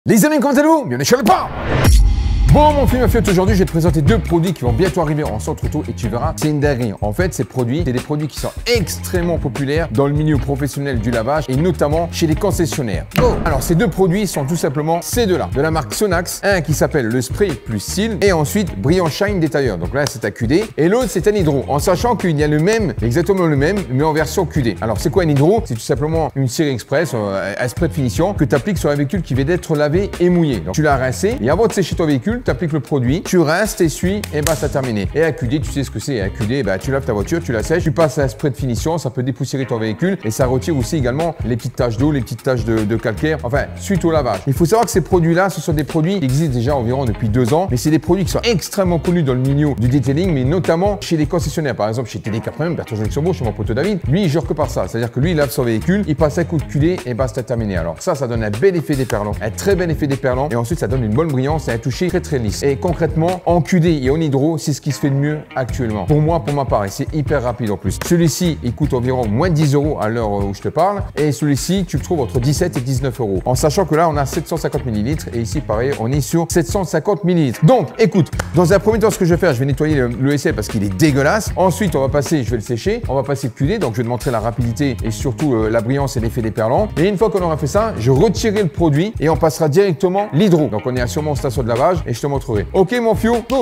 Les amis, comment allez-vous? Bienvenue chez le pas. Bon, mon film aujourd'hui, je vais te présenter deux produits qui vont bientôt arriver en centre auto et tu verras, c'est une dinguerie. En fait, ces produits, c'est des produits qui sont extrêmement populaires dans le milieu professionnel du lavage et notamment chez les concessionnaires. Bon, alors ces deux produits sont tout simplement ces deux-là, de la marque Sonax, un qui s'appelle le Spray plus Seal et ensuite Brillant Shine Détailleur. Donc là, c'est un QD et l'autre, c'est un hydro, en sachant qu'il y a le même, exactement le même, mais en version QD. Alors, c'est quoi un hydro? C'est tout simplement une série express, un spray de finition que tu appliques sur un véhicule qui vient d'être lavé et mouillé. Donc, tu l'as rincé et avant de sécher ton véhicule, tu appliques le produit, tu rinces, t'essuies et bah ça terminé. Et un QD, tu sais ce que c'est, un QD, bah tu laves ta voiture, tu la sèches, tu passes un spray de finition, ça peut dépoussiérer ton véhicule et ça retire aussi également les petites taches d'eau, les petites taches de calcaire, enfin suite au lavage. Il faut savoir que ces produits-là, ce sont des produits qui existent déjà environ depuis 2 ans, mais c'est des produits qui sont extrêmement connus dans le milieu du detailing, mais notamment chez les concessionnaires. Par exemple, chez TD80, Bertrand Luxembourg, chez mon pote David, lui il jure que par ça. C'est-à-dire que lui il lave son véhicule, il passe un coup de QD et bah c'est terminé. Alors ça donne un bel effet déperlant, un très bel effet déperlant et ensuite ça donne une bonne brillance et un toucher très lisse. Et concrètement, en QD et en hydro, c'est ce qui se fait de mieux actuellement. Pour moi, pour ma part, et c'est hyper rapide en plus. Celui-ci, il coûte environ moins de 10 € à l'heure où je te parle. Et celui-ci, tu le trouves entre 17 et 19 €. En sachant que là, on a 750 ml et ici, pareil, on est sur 750 ml. Donc, écoute, dans un premier temps, ce que je vais faire, je vais nettoyer le SL parce qu'il est dégueulasse. Ensuite, on va passer, je vais le sécher. On va passer le QD. Donc, je vais te montrer la rapidité et surtout la brillance et l'effet déperlant. Et une fois qu'on aura fait ça, je retirerai le produit et on passera directement l'hydro. Donc, on est sur mon station de lavage et je te montrerai. Ok, mon fiou, go!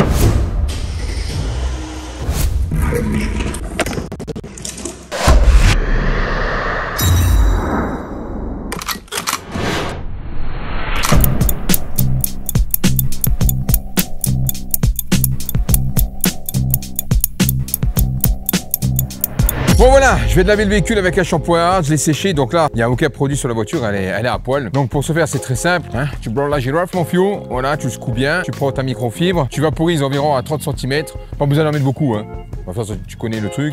Bon voilà, je vais te laver le véhicule avec un shampoing, je l'ai séché, donc là, il n'y a aucun produit sur la voiture, elle est à poil. Donc pour ce faire, c'est très simple, hein. Tu blancs la girafe, mon fiou, voilà, tu le secoues bien, tu prends ta microfibre, tu vaporises environ à 30 cm, pas besoin d'en mettre beaucoup, hein. Enfin, ça, tu connais le truc.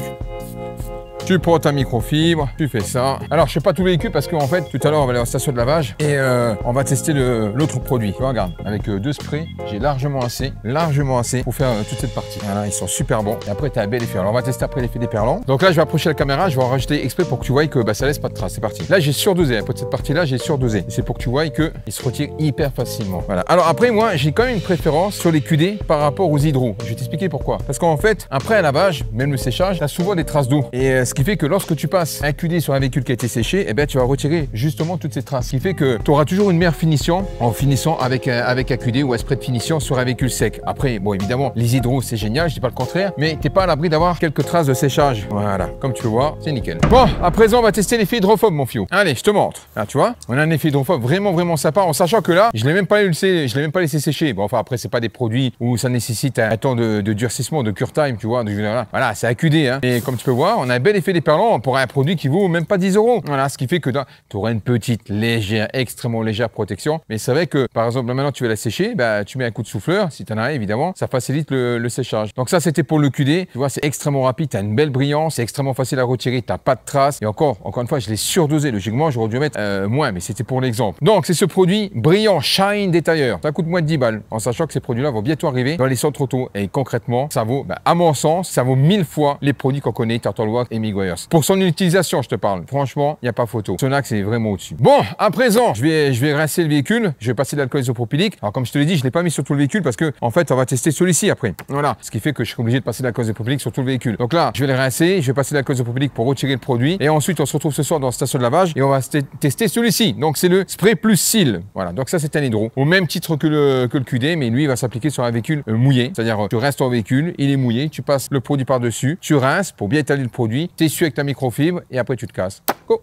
Tu prends ta microfibre, tu fais ça. Alors, je fais pas tout le véhicule parce qu'en fait, tout à l'heure, on va aller en station de lavage et on va tester l'autre produit. Tu vois, regarde, avec 2 sprays, j'ai largement assez pour faire toute cette partie. Voilà, ils sont super bons. Et après, tu as un bel effet. Alors, on va tester après l'effet déperlant. Donc là, je vais approcher la caméra, je vais en rajouter exprès pour que tu vois que bah, ça laisse pas de traces. C'est parti. Là, j'ai surdosé. Pour cette partie-là, j'ai surdosé. C'est pour que tu vois qu'il se retire hyper facilement. Voilà. Alors après, moi, j'ai quand même une préférence sur les QD par rapport aux hydros. Je vais t'expliquer pourquoi. Parce qu'en fait, après un lavage, même le séchage, tu as souvent des traces d'eau. Et ce qui fait que lorsque tu passes un QD sur un véhicule qui a été séché, eh ben, tu vas retirer justement toutes ces traces. Ce qui fait que tu auras toujours une meilleure finition en finissant avec un QD ou un spray de finition sur un véhicule sec. Après, bon, évidemment, les hydros, c'est génial, je dis pas le contraire, mais t'es pas à l'abri d'avoir quelques traces de séchage. Voilà, comme tu peux voir, c'est nickel. Bon, à présent, on va tester l'effet hydrophobe, mon fiou. Allez, je te montre. Là, tu vois, on a un effet hydrophobe vraiment sympa, en sachant que là, je l'ai même pas laissé sécher. Bon, enfin, après, c'est pas des produits où ça nécessite un temps de durcissement, de cure time, tu vois. Voilà, c'est un QD, hein. Et comme tu peux voir, on a un bel effet déperlant pour un produit qui vaut même pas 10 €. Voilà, ce qui fait que tu auras une petite légère, extrêmement légère protection. Mais c'est vrai que, par exemple, là, maintenant, tu vas la sécher, bah, tu mets un coup de souffleur, si tu en as évidemment, ça facilite le séchage. Donc ça, c'était pour le QD. Tu vois, c'est extrêmement rapide, tu as une belle brillance, c'est extrêmement facile à retirer, tu n'as pas de traces. Et encore une fois, je l'ai surdosé. Logiquement, j'aurais dû mettre moins, mais c'était pour l'exemple. Donc, c'est ce produit Brillant Shine Détailleur. Ça coûte moins de 10 balles, en sachant que ces produits-là vont bientôt arriver dans les centres auto. Et concrètement, ça vaut, bah, à mon sens, ça vaut 1000 fois les produits qu'on connaît, Turtlewatt et Meguiar's. Pour son utilisation, je te parle. Franchement, il n'y a pas photo. Sonax est vraiment au-dessus. Bon, à présent, je vais rincer le véhicule. Je vais passer de l'alcool isopropylique. Alors, comme je te l'ai dit, je ne l'ai pas mis sur tout le véhicule parce que, en fait, on va tester celui-ci après. Voilà. Ce qui fait que je suis obligé de passer de l'alcool isopropylique sur tout le véhicule. Donc là, je vais le rincer. Je vais passer de l'alcool isopropylique pour retirer le produit. Et ensuite, on se retrouve ce soir dans la station de lavage et on va tester celui-ci. Donc, c'est le Spray plus Seal. Voilà. Donc, ça, c'est un hydro. Au même titre que le QD, mais lui, il va s'appliquer sur un véhicule mouillé. C'est-à-dire, tu restes ton véhicule, il est mouillé. Tu passes le produit par-dessus. Tu rinces pour bien étaler le produit. Tu essuies avec ta microfibre et après, tu te casses. Go!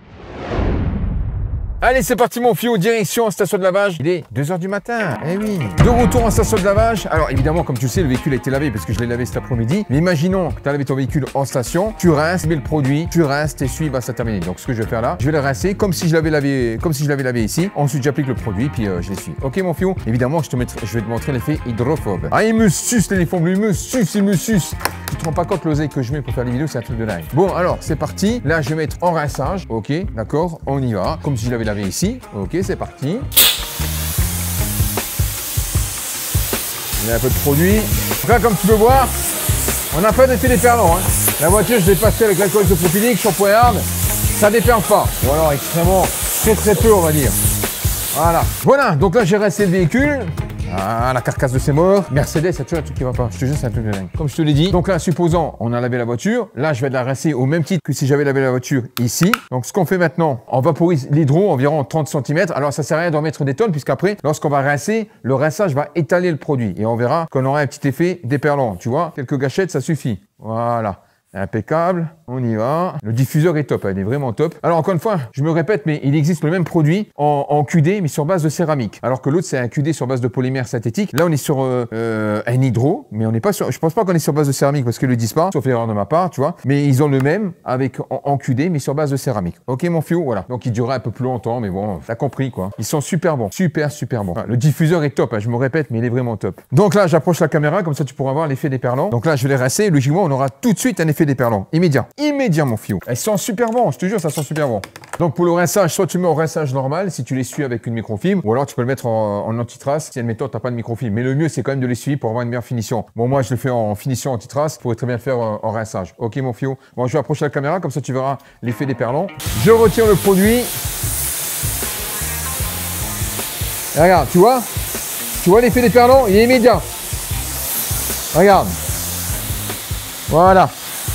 Allez, c'est parti mon fiou, direction station de lavage. Il est 2 h du matin. Eh oui. De retour en station de lavage. Alors évidemment, comme tu sais, le véhicule a été lavé parce que je l'ai lavé cet après-midi. Mais imaginons que tu as lavé ton véhicule en station. Tu rinces, tu mets le produit, tu rinces, t'essuies, bah ça termine. Donc ce que je vais faire là, je vais le rincer comme si je l'avais lavé ici. Ensuite, j'applique le produit, puis je l'essuie. Ok mon fiou. Évidemment, je vais te montrer l'effet hydrophobe. Ah, il me suce l'éléphant bleu, il me suce. Tu te rends pas compte l'oseille que je mets pour faire les vidéos, c'est un truc de dingue. Bon, alors c'est parti. Là, je vais mettre en rinçage. Ok, d'accord, on y va. Comme si je l'avais lavé ici. Ok, c'est parti. Il y a un peu de produit. Donc là, comme tu peux voir, on n'a pas d'effet déperlant. Hein. La voiture, je l'ai passée avec l'alcool isopropylique, shampoing hard. Ça déperle pas. Ou alors extrêmement, très peu, on va dire. Voilà. Voilà, donc là j'ai rincé le véhicule. Ah, la carcasse de ses morts. Mercedes, c'est toujours un truc qui va pas. Je te jure, c'est un truc de dingue. Comme je te l'ai dit. Donc là, supposons, on a lavé la voiture. Là, je vais la rincer au même titre que si j'avais lavé la voiture ici. Donc, ce qu'on fait maintenant, on vaporise l'hydro environ 30 cm. Alors, ça sert à rien d'en mettre des tonnes, puisqu'après, lorsqu'on va rincer, le rinçage va étaler le produit. Et on verra qu'on aura un petit effet déperlant. Tu vois, quelques gâchettes, ça suffit. Voilà. Impeccable, on y va. Le diffuseur est top, il est vraiment top. Alors encore une fois, je me répète, mais il existe le même produit en QD, mais sur base de céramique. Alors que l'autre, c'est un QD sur base de polymère synthétique. Là, on est sur un hydro, mais on n'est pas sur... Je pense pas qu'on est sur base de céramique parce qu'ils le disent pas, sauf erreur de ma part, tu vois. Mais ils ont le même avec en QD, mais sur base de céramique. Ok, mon fiou, voilà. Donc il durera un peu plus longtemps, mais bon, t'as compris quoi. Ils sont super bons, super bons. Voilà, le diffuseur est top, hein, je me répète, mais il est vraiment top. Donc là, j'approche la caméra, comme ça tu pourras voir l'effet déperlant. Donc là, je vais les rincer. Logiquement, on aura tout de suite un effet déperlant. Immédiat mon fiou. Elles sont super bon, je te jure, ça sent super bon. Donc pour le rinçage, soit tu mets au rinçage normal si tu l'essuies avec une microfibre, ou alors tu peux le mettre en anti-trace si admettons t'as pas de microfibre. Mais le mieux c'est quand même de l'essuyer pour avoir une meilleure finition. Bon moi je le fais en finition anti-trace, je pourrais très bien le faire en rinçage. Ok mon fiou. Bon je vais approcher la caméra, comme ça tu verras l'effet déperlant. Je retire le produit. Et regarde, tu vois l'effet déperlant, il est immédiat. Regarde. Voilà.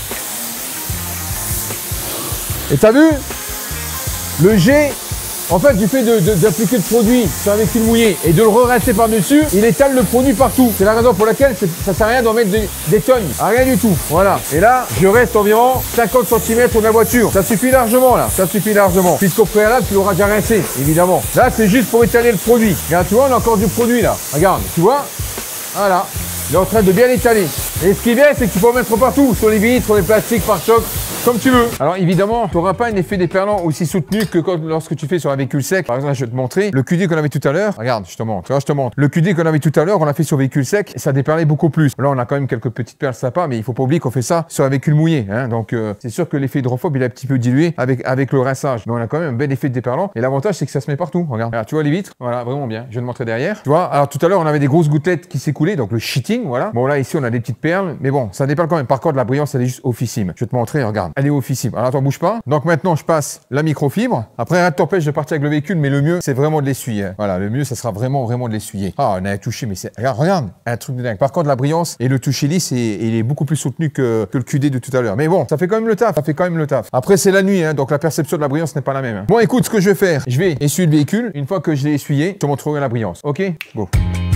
Et t'as vu? Le jet, en fait, du fait d'appliquer le produit sur un véhicule mouillé et de le re-rincer par-dessus, il étale le produit partout. C'est la raison pour laquelle ça sert à rien d'en mettre des tonnes. Rien du tout. Voilà. Et là, je reste environ 50 cm de la voiture. Ça suffit largement, là. Ça suffit largement. Puisqu'au préalable, tu l'auras déjà rincé, évidemment. Là, c'est juste pour étaler le produit. Regarde, tu vois, on a encore du produit, là. Regarde, tu vois? Voilà. Il est en train de bien l'étaler. Et ce qui est bien, c'est que tu peux en mettre partout, sur les vitres, sur les plastiques, pare-choc, comme tu veux. Alors évidemment, tu n'auras pas un effet déperlant aussi soutenu que lorsque tu fais sur un véhicule sec. Par exemple, je vais te montrer le QD qu'on avait tout à l'heure. Regarde, je te montre. Là, je te montre. Le QD qu'on avait tout à l'heure, on l'a fait sur véhicule sec et ça déperlait beaucoup plus. Là, on a quand même quelques petites perles sympas, mais il faut pas oublier qu'on fait ça sur un véhicule mouillé. Hein. Donc c'est sûr que l'effet hydrophobe, il est un petit peu dilué avec le rinçage. Mais on a quand même un bel effet de déperlant. Et l'avantage, c'est que ça se met partout. Regarde. Alors, tu vois les vitres? Voilà, vraiment bien. Je vais te montrer derrière. Tu vois? Alors tout à l'heure, on avait des grosses gouttelettes qui s'écoulaient, donc le sheeting, voilà. Bon là, ici, on a des petites perles, mais bon, ça déperle quand même. Par contre, la brillance, elle est juste officime. Je vais te montrer, regarde. Elle est officime. Alors, attends, bouge pas. Donc maintenant, je passe la microfibre. Après, rien ne t'empêche de partir avec le véhicule, mais le mieux, c'est vraiment de l'essuyer. Voilà, le mieux, ça sera vraiment de l'essuyer. Ah, on a un toucher, mais c'est... Regarde, un truc de dingue. Par contre, la brillance et le toucher lisse, il est beaucoup plus soutenu que le QD de tout à l'heure. Mais bon, ça fait quand même le taf. Ça fait quand même le taf. Après, c'est la nuit, hein, donc la perception de la brillance n'est pas la même. Hein. Bon, écoute, ce que je vais faire, je vais essuyer le véhicule. Une fois que je l'ai essuyé, je te montrerai la brillance. Ok? Go.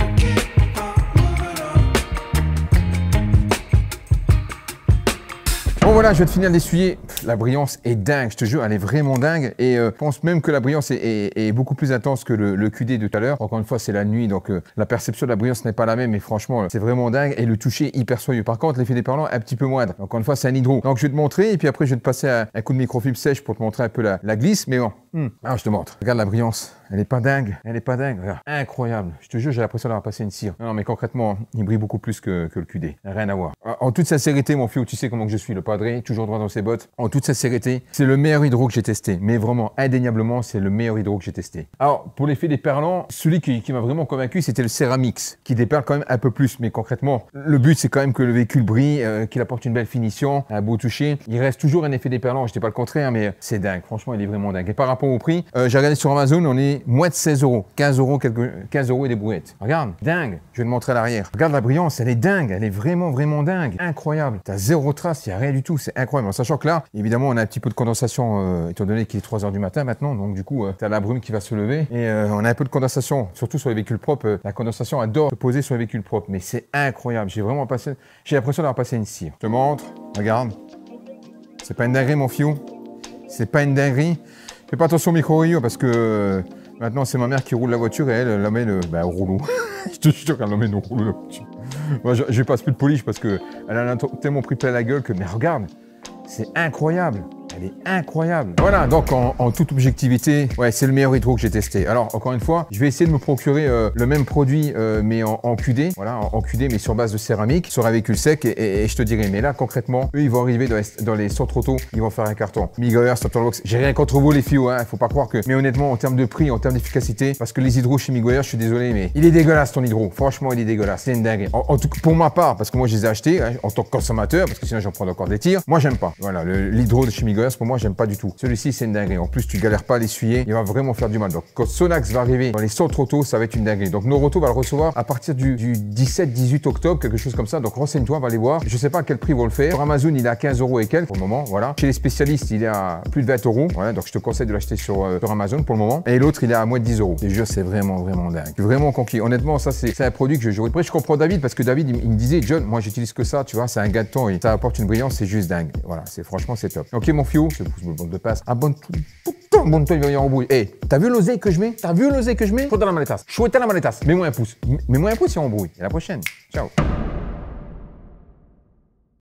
Bon voilà, je vais te finir d'essuyer. La brillance est dingue, je te jure, elle est vraiment dingue. Et je pense même que la brillance est beaucoup plus intense que le QD de tout à l'heure. Encore une fois, c'est la nuit, donc la perception de la brillance n'est pas la même. Mais franchement, c'est vraiment dingue. Et le toucher hyper soyeux. Par contre, l'effet déperlant est un petit peu moindre. Encore une fois, c'est un hydro. Donc je vais te montrer. Et puis après, je vais te passer un coup de microfibre sèche pour te montrer un peu la glisse. Mais bon, alors je te montre. Regarde la brillance. Elle est pas dingue. Elle est pas dingue. Regarde. Incroyable. Je te jure, j'ai l'impression d'avoir passé une cire. Non, mais concrètement, il brille beaucoup plus que le QD. Rien à voir. En toute sincérité, mon fiou, tu sais comment que je suis, le padré, toujours droit dans ses bottes. En toute sincérité, c'est le meilleur hydro que j'ai testé. Mais vraiment, indéniablement, c'est le meilleur hydro que j'ai testé. Alors, pour l'effet déperlant, celui qui m'a vraiment convaincu, c'était le Ceramix, qui déperle quand même un peu plus. Mais concrètement, le but, c'est quand même que le véhicule brille, qu'il apporte une belle finition, un beau toucher. Il reste toujours un effet déperlant. Je dis pas le contraire, mais c'est dingue. Franchement, il est vraiment dingue. Et par rapport au prix, j'ai regardé sur Amazon, on est moins de 16 €. 15 € et des brouettes. Regarde, dingue. Je vais te montrer à l'arrière. Regarde la brillance, elle est dingue. Elle est vraiment dingue. Incroyable. T'as zéro trace, il n'y a rien du tout. C'est incroyable. En sachant que là, évidemment, on a un petit peu de condensation, étant donné qu'il est 3 h du matin maintenant. Donc, du coup, tu as la brume qui va se lever. Et on a un peu de condensation, surtout sur les véhicules propres. La condensation adore se poser sur les véhicules propres. Mais c'est incroyable. J'ai l'impression d'avoir passé une cire. Je te montre. Regarde. C'est pas une dinguerie, mon fiou. C'est pas une dinguerie. Fais pas attention au micro-rio parce que maintenant, c'est ma mère qui roule la voiture et elle l'amène au rouleau. Je te jure qu'elle l'emmène au rouleau, la voiture. Moi, je passe plus de polish parce qu'elle a tellement pris plein la gueule que... Mais regarde, c'est incroyable. Elle est incroyable. Voilà, donc en toute objectivité, ouais, c'est le meilleur hydro que j'ai testé. Alors, encore une fois, je vais essayer de me procurer le même produit, mais en QD. Voilà, en QD, mais sur base de céramique, sur un véhicule sec. Et je te dirai, mais là, concrètement, eux, ils vont arriver dans les centres auto, ils vont faire un carton. Miguel, Stopterbox, j'ai rien contre vous, les filles, hein, faut pas croire que... Mais honnêtement, en termes de prix, en termes d'efficacité, parce que les hydros chez Miguel, je suis désolé, mais il est dégueulasse, ton hydro. Franchement, il est dégueulasse. C'est une dingue. En tout cas, pour ma part, parce que moi, je les ai achetés, hein, en tant que consommateur, parce que sinon, j'en prends encore des tirs. Moi, j'aime pas. Voilà, l'hydro de chez Miguel, Sonax, pour moi, j'aime pas du tout. Celui-ci, c'est une dinguerie. En plus, tu galères pas à l'essuyer. Il va vraiment faire du mal. Donc, quand Sonax va arriver dans les centres auto, ça va être une dinguerie. Donc, Noroto va le recevoir à partir du 17-18 octobre, quelque chose comme ça. Donc, renseigne-toi, va aller voir. Je sais pas à quel prix ils vont le faire. Sur Amazon, il est à 15 € et quelques pour le moment. Voilà. Chez les spécialistes, il est à plus de 20 €. Voilà. Donc, je te conseille de l'acheter sur Amazon pour le moment. Et l'autre, il est à moins de 10 €. Je te jure, c'est vraiment dingue. Je suis vraiment conquis. Honnêtement, ça, c'est un produit que j'aurais. Après, je comprends David parce que David, il me disait, John, moi, j'utilise que ça, tu vois, c'est un gain de temps et ça apporte une brillance, c'est juste dingue. Voilà, franchement, c'est top. Ok, mon fiou, je te pousse le bande de passe. Abonne-toi. Abonne-toi, il va y avoir en bouille. Hey, t'as vu l'oseille que je mets? T'as vu l'oseille que je mets? Chouette dans la maletas. Chouette dans la maletas. Mets-moi un pouce. Mets-moi un pouce et on brouille. À la prochaine. Ciao.